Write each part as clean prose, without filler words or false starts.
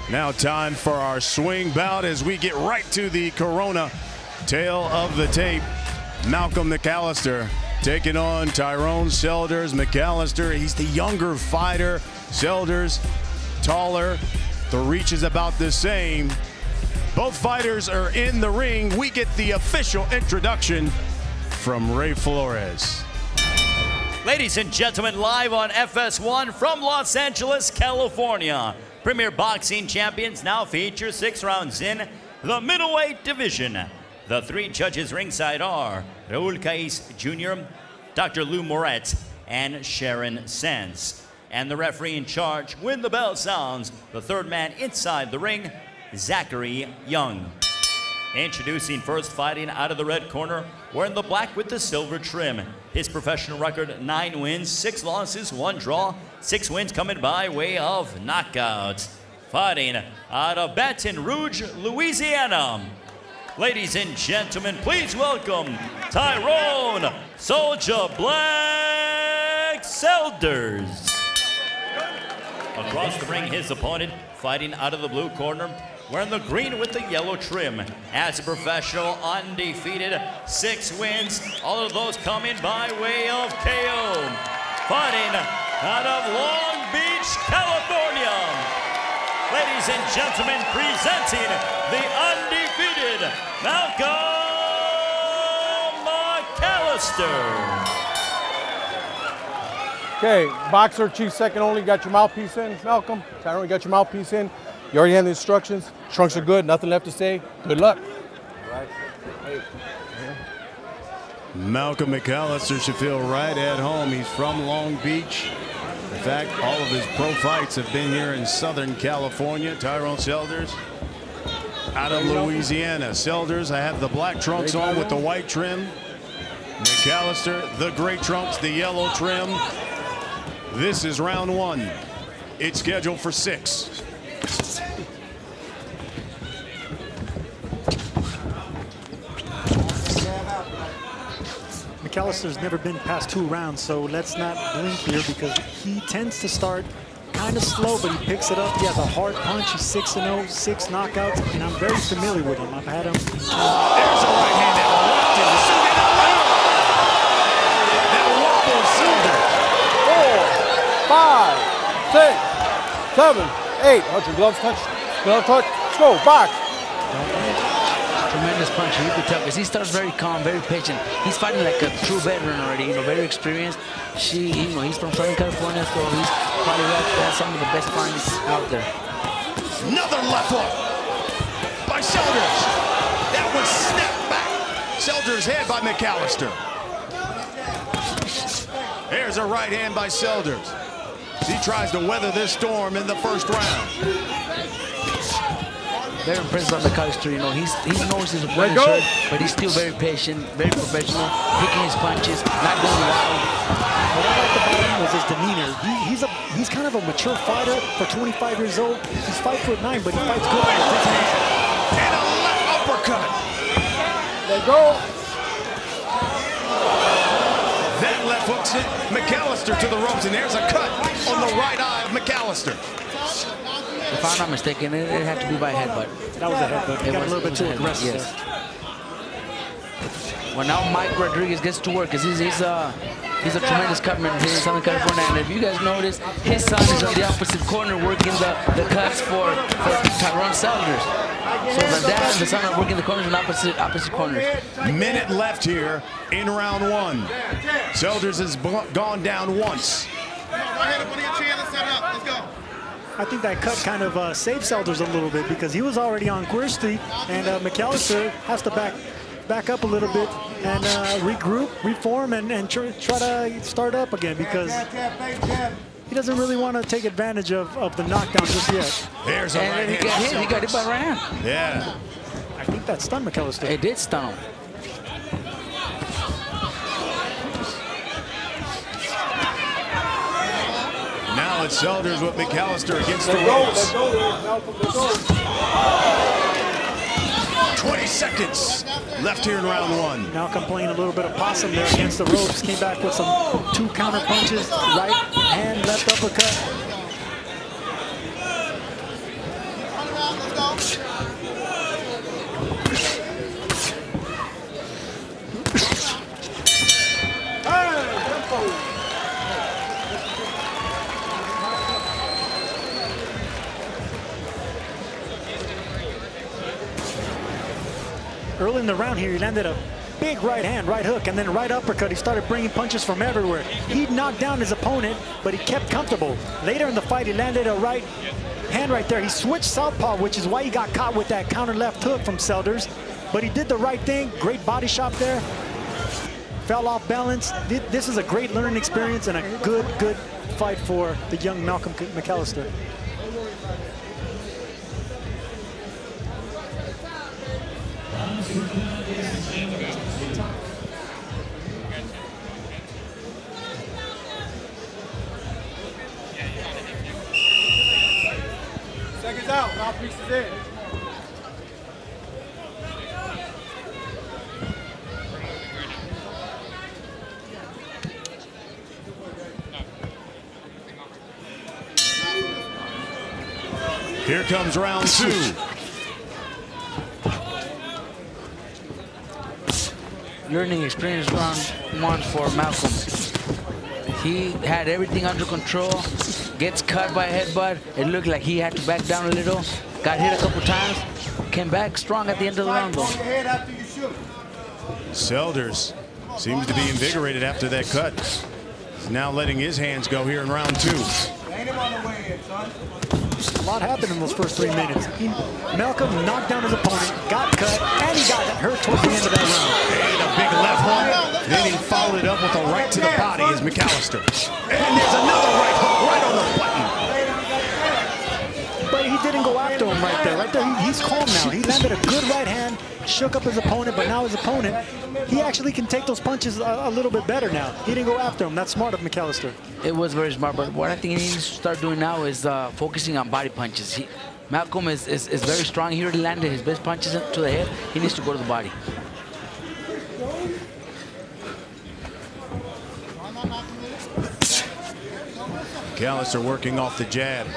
Now time for our swing bout as we get right to the Corona tail of the tape. Malcom McAllister taking on Tyrone Selders. McAllister, he's the younger fighter. Selders, taller. The reach is about the same. Both fighters are in the ring. We get the official introduction from Ray Flores. Ladies and gentlemen, live on FS1 from Los Angeles, California. Premier Boxing Champions now feature 6 rounds in the middleweight division. The 3 judges ringside are Raul Caiz Jr., Dr. Lou Moret, and Sharon Sands. And the referee in charge, when the bell sounds, the 3rd man inside the ring, Zachary Young. Introducing first, fighting out of the red corner, wearing the black with the silver trim. His professional record, 9 wins, 6 losses, 1 draw, 6 wins coming by way of knockouts. Fighting out of Baton Rouge, Louisiana. Ladies and gentlemen, please welcome Tyrone Soldier Black Selders. Across the ring, his opponent, fighting out of the blue corner, wearing the green with the yellow trim. As a professional, undefeated, 6 wins, all of those coming by way of KO. Fighting out of Long Beach, California. Ladies and gentlemen, presenting the undefeated Malcom McAllister. Okay, boxer, chief second only, got your mouthpiece in. Malcom, Tyrone, you got your mouthpiece in. You already have the instructions. Trunks are good, nothing left to say. Good luck. All right. Hey. Malcom McAllister should feel right at home. He's from Long Beach. In fact, all of his pro fights have been here in Southern California. Tyrone Selders out of Louisiana. Selders, I have the black trunks on with the white trim. McAllister, the gray trunks, the yellow trim. This is round 1. It's scheduled for 6. McAllister's never been past 2 rounds, so let's not blink here because he tends to start kind of slow, but he picks it up. He has a hard punch. He's 6-0, 6 knockouts, and I'm very familiar with him. I've had him. There's a right hand that whopped Selders. 4, 5, 6, 7, 8. Hold your gloves touch. Glove touch. Let's go. Box. Tremendous punch. You could tell because he starts very calm, very patient. He's fighting like a true veteran already. Very experienced. He's from Southern California, so he's probably got some of the best fights out there. Another left hook by Selders. That was snapped back. Selders' head by McAllister. There's a right hand by Selders. He tries to weather this storm in the first round. Very impressed by McAllister. He knows his opponent's hurt, but he's still very patient, very professional, picking his punches, not going wild. What I like about him was his demeanor. He's kind of a mature fighter for 25 years old. He's 5'9", but he fights good. And a left uppercut. Let go. That left hooks it. McAllister to the ropes, and there's a cut on the right eye of McAllister. If I'm not mistaken, it had to be by headbutt. That was a headbutt. He got a little bit too aggressive. Yes. Well, now Mike Rodriguez gets to work because he's a tremendous cutman here in Southern California. And if you guys notice, his son is on the opposite corner working the cuts for Tyrone Selders. So the dad and the son are working the corners in opposite corners. Minute left here in round 1. Selders has gone down once. I think that cut kind of saved Selders a little bit because he was already on Queer Street, and McAllister has to back up a little bit and regroup, reform, and try to start up again because he doesn't really want to take advantage of the knockdown just yet. There's a right hand. He got hit by right hand. Yeah. I think that stunned McAllister. It did stun him. Now it's Selders with McAllister against the ropes. 20 seconds left here in round 1. Malcom playing a little bit of possum there against the ropes. Came back with some 2 counter punches, right hand, left uppercut. early in the round here, he landed a big right hand, right hook, and then right uppercut. He started bringing punches from everywhere. He knocked down his opponent, but he kept comfortable. Later in the fight, he landed a right hand right there. He switched southpaw, which is why he got caught with that counter left hook from Selders. But he did the right thing. Great body shot there. Fell off balance. This is a great learning experience and a good fight for the young Malcom McAllister. Seconds out, mouthpiece is in. Here comes round 2. Learning experience round 1 for Malcom. He had everything under control. Gets cut by a headbutt. It looked like he had to back down a little. Got hit a couple times. Came back strong at the end of the round though. Selders seems to be invigorated after that cut. He's now letting his hands go here in round 2. A lot happened in those first 3 minutes. Malcom knocked down his opponent, got cut, and he got hurt towards the end of that round. And a big left hook. Then he followed it up with a right to the body as McAllister. And there's another right hook right on the button. But he didn't go after him right there. Right there, he's calm now. He landed a good right hand, shook up his opponent, but now his opponent, he actually can take those punches a little bit better now. He didn't go after him. That's smart of McAllister. It was very smart, but what I think he needs to start doing now is focusing on body punches. Malcom is very strong. He already landed his best punches to the head. He needs to go to the body. McAllister working off the jab.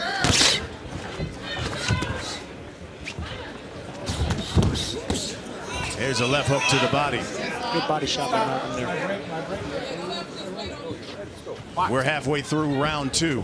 There's a left hook to the body. Good body shot by Malcom there. We're halfway through round 2.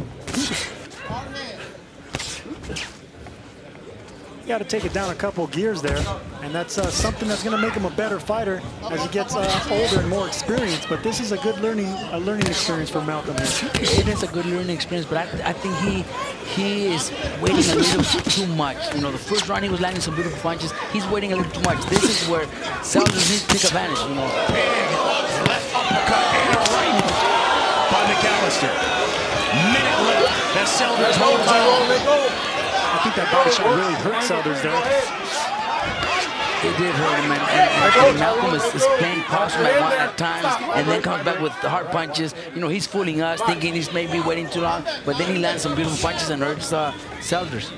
You got to take it down a couple gears there, and that's something that's going to make him a better fighter as he gets older and more experienced. But this is a good learning experience for Malcom. It is a good learning experience, but I think he is waiting a little too much. You know, the first round he was landing some beautiful punches. He's waiting a little too much. This is where Selders needs to take advantage. You know, Left uppercut and a right by McAllister. Minute left. That Selders holds on. I think that body shot really hurt Selders there. it did hurt him, and Malcom is playing possum at times, and then comes back with the hard punches. You know, he's fooling us, thinking he's maybe waiting too long, but then he lands some beautiful punches and hurts Selders.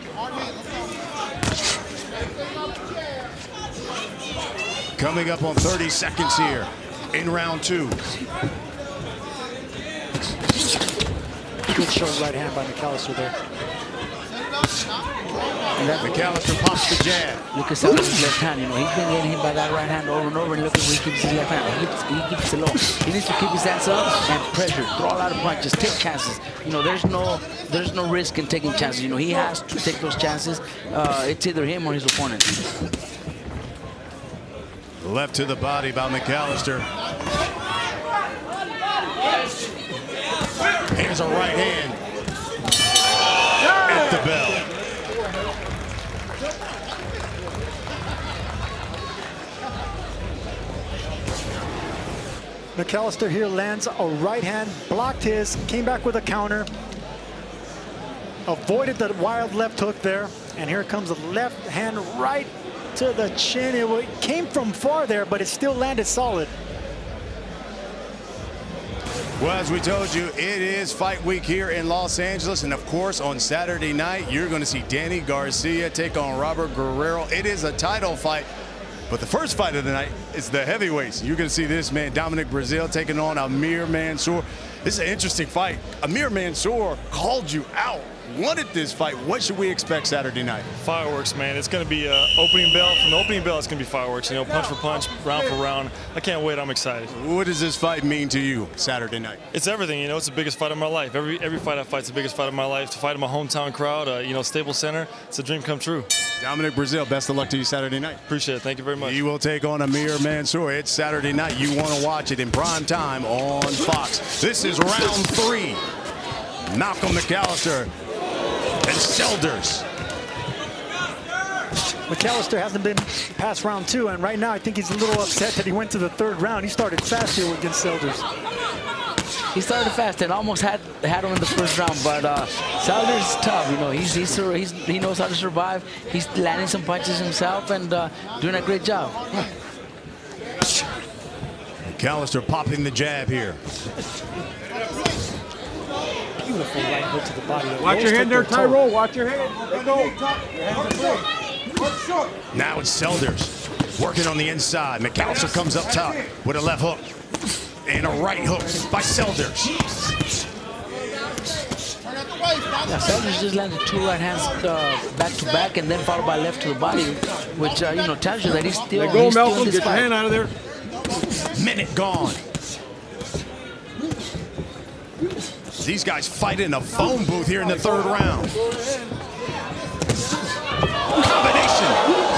Coming up on 30 seconds here in round 2. Good short right hand by McAllister there. McAllister pops the jab. Look at Selders' left hand. You know, he's been getting hit by that right hand over and over, and look at where he keeps his left hand. He keeps it low. He needs to keep his hands up and pressure, throw a lot of punches, take chances. You know, there's no risk in taking chances. You know, he has to take those chances. It's either him or his opponent. Left to the body by McAllister. Here's a right hand at the bell. McAllister here lands a right hand, blocked his, came back with a counter, avoided the wild left hook there, and here comes a left hand right to the chin. It came from far there, but it still landed solid. Well, as we told you, it is fight week here in Los Angeles, and of course on Saturday night you're going to see Danny Garcia take on Robert Guerrero. It is a title fight, but the first fight of the night is the heavyweights. You're going to see this man, Dominic Breazeale, taking on Amir Mansour. This is an interesting fight. Amir Mansour called you out wanted this fight. What should we expect Saturday night? Fireworks, man. It's going to be opening bell. From the opening bell, it's going to be fireworks. You know, punch for punch, round for round. I can't wait. I'm excited. What does this fight mean to you Saturday night? It's everything. You know, it's the biggest fight of my life. Every fight I fight is the biggest fight of my life. To fight in my hometown crowd, you know, Staples Center, it's a dream come true. Dominic Brazil, best of luck to you Saturday night. Appreciate it. Thank you very much. He will take on Amir Mansour. It's Saturday night. You want to watch it in prime time on Fox. This is round 3. Malcom McAllister and Selders. McAllister hasn't been past round 2, and right now I think he's a little upset that he went to the 3rd round. He started fast here against Selders. He started fast and almost had him in the 1st round, but Selders is tough. You know, he knows how to survive. He's landing some punches himself and doing a great job. McAllister popping the jab here. Beautiful right hook to the body. Watch your head there, Tyrone. Watch your head. Let go. Now it's Selders working on the inside. McAllister comes up top with a left hook and a right hook by Selders. Yeah, Selders just landed 2 right hands back to back and then followed by left to the body, which you know, tells you that he's still. Let go, he's Malcom. still in this Get your fight. hand out of there. Minute gone. These guys fight in a phone booth here in the 3rd round. Combination.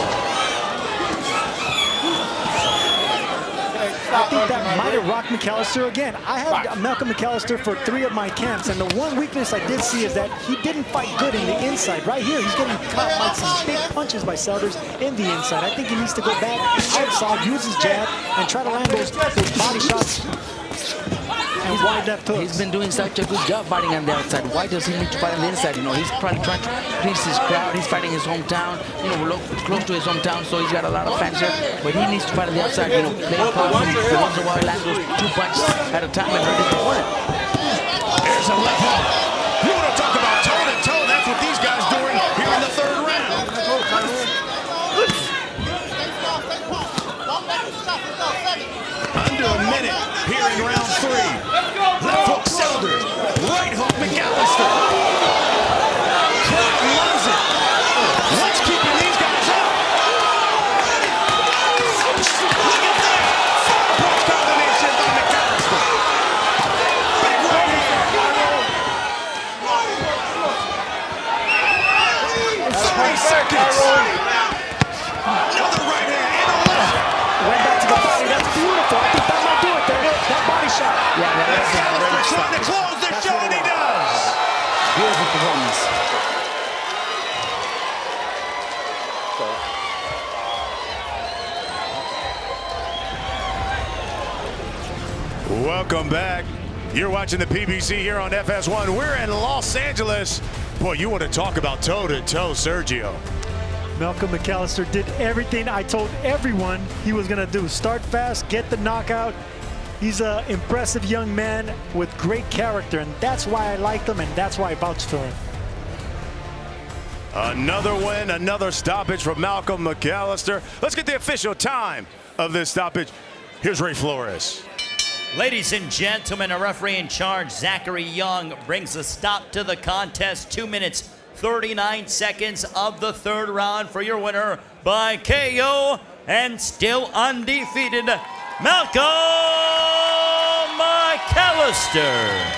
I think that might have rocked McAllister again. I had Malcom McAllister for 3 of my camps, and the one weakness I did see is that he didn't fight good in the inside. Right here, he's getting caught by some big punches by Selders in the inside. I think he needs to go back outside, use his jab, and try to land those body shots. And wide left hooks. He's been doing such a good job fighting on the outside. Why does he need to fight on the inside? You know, he's probably trying to please his crowd. He's fighting his hometown, you know, close to his hometown, so he's got a lot of fans here. But he needs to fight on the outside, you know, play it close. Once in a while, land those 2 punches at a time and hurt his opponent. There's a left hook. You want to talk about toe-to-toe? That's what these guys doing here in the 3rd round. Under a minute here in round 3. Left hook Selders, right hook McAllister. Crowd loves it. What's keeping these guys up? Look at that! 4-punch combination by McAllister. Big right hand. 3 seconds. Another right hand and a left. Went back to the body. That's beautiful. I think that might do it there. That body shot. Yeah, McAllister trying to close the show, and he does. beautiful performance. Welcome back. You're watching the PBC here on FS1. We're in Los Angeles. Boy, you want to talk about toe-to-toe, Sergio. Malcom McAllister did everything I told everyone he was going to do. Start fast, get the knockout. He's an impressive young man with great character, and that's why I liked him, and that's why I vouched for him. Another win, another stoppage from Malcom McAllister. Let's get the official time of this stoppage. Here's Ray Flores. Ladies and gentlemen, a referee in charge, Zachary Young, brings a stop to the contest. 2 minutes, 39 seconds of the third round for your winner by KO and still undefeated, Malcom McAllister.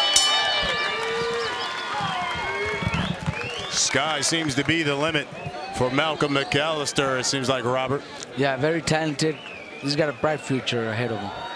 Sky seems to be the limit for Malcom McAllister, it seems like, Robert. Yeah, very talented. He's got a bright future ahead of him.